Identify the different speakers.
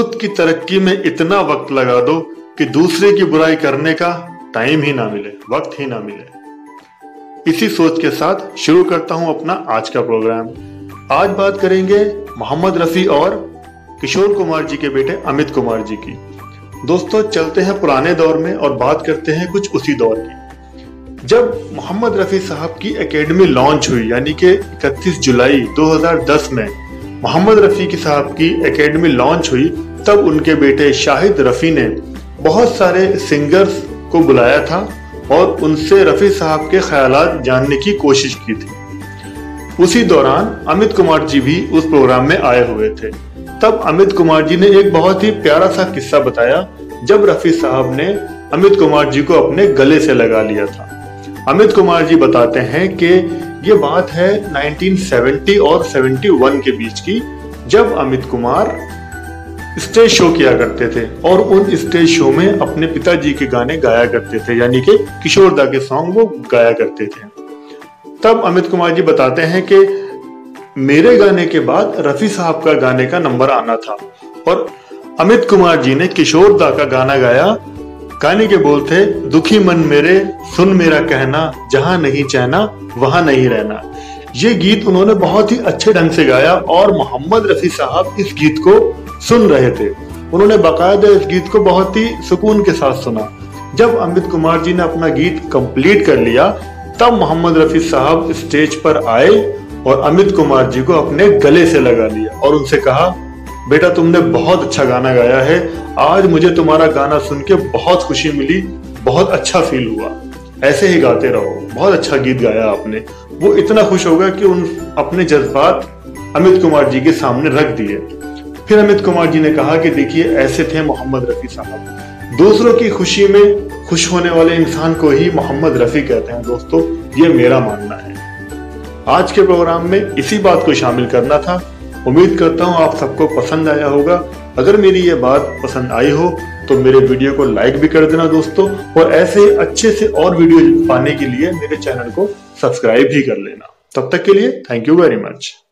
Speaker 1: खुद की तरक्की में इतना वक्त लगा दो कि दूसरे की बुराई करने का टाइम ही ना मिले, वक्त ही ना मिले। इसी सोच के साथ शुरू करता हूं अपना आज का प्रोग्राम। आज बात करेंगे मोहम्मद रफी और किशोर कुमार जी के बेटे अमित कुमार जी की। दोस्तों, चलते हैं पुराने दौर में और बात करते हैं कुछ उसी दौर की। जब मोहम्मद रफी साहब की एकेडमी लॉन्च हुई, यानी कि 31 जुलाई 2010 में मोहम्मद रफी की साहब की एकेडमी लॉन्च हुई, तब उनके बेटे शाहिद रफी ने बहुत सारे सिंगर्स को बुलाया था और उनसे रफी साहब के ख्यालात जानने की कोशिश की थी। उसी दौरान अमित कुमार जी भी उस प्रोग्राम में आए हुए थे। तब अमित कुमार जी ने एक बहुत ही प्यारा सा किस्सा बताया जब रफी साहब ने अमित कुमार जी को अपने गले से लगा लिया था। अमित कुमार जी बताते हैं कि ये बात है 1970 और 71 के बीच की, जब अमित कुमार स्टेज शो किया करते थे और उन स्टेज शो में अपने पिताजी के गाने गाया करते थे, यानी कि किशोर दा के सॉन्ग वो गाया करते थे। तब अमित कुमार जी बताते हैं कि मेरे गाने के बाद रफी साहब का गाने का नंबर आना था और अमित कुमार जी ने किशोर दा का गाना गाया। गाने के बोल थे, दुखी मन मेरे सुन मेरा कहना, जहां नहीं चैना वहां नहीं रहना। ये गीत उन्होंने बहुत ही अच्छे ढंग से गाया और मोहम्मद रफी साहब इस गीत को सुन रहे थे। उन्होंने बाकायदा इस गीत को बहुत ही सुकून के साथ सुना। जब अमित कुमार जी ने अपना गीत कंप्लीट कर लिया, तब मोहम्मद रफी साहब स्टेज पर आए और अमित कुमार जी को अपने गले से लगा लिया और उनसे कहा, बेटा तुमने बहुत अच्छा गाना गाया है, आज मुझे तुम्हारा गाना सुन के बहुत खुशी मिली, बहुत अच्छा फील हुआ, ऐसे ही गाते रहो, बहुत अच्छा गीत गाया आपने। वो इतना खुश हो गया कि उन अपने जज्बात अमित कुमार जी के सामने रख दिए। फिर अमित कुमार जी ने कहा कि देखिए, ऐसे थे मोहम्मद रफी साहब, दूसरों की खुशी में खुश होने वाले इंसान को ही मोहम्मद रफी कहते हैं। दोस्तों, ये मेरा मानना है। आज के प्रोग्राम में इसी बात को शामिल करना था। उम्मीद करता हूँ आप सबको पसंद आया होगा। अगर मेरी ये बात पसंद आई हो तो मेरे वीडियो को लाइक भी कर देना दोस्तों, और ऐसे अच्छे से और वीडियो पाने के लिए मेरे चैनल को सब्सक्राइब भी कर लेना। तब तक के लिए थैंक यू वेरी मच।